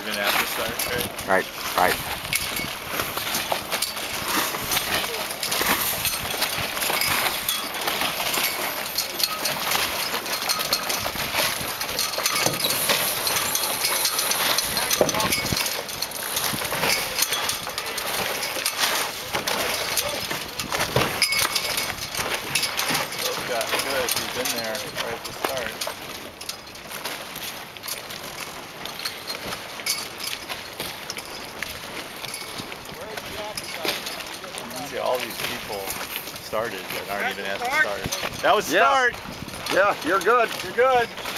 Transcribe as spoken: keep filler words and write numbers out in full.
even at the start, right? Right, right. Both got good. He's been there right at the start. See all these people started that aren't even at the start. That was Yeah. start. Yeah, you're good. You're good.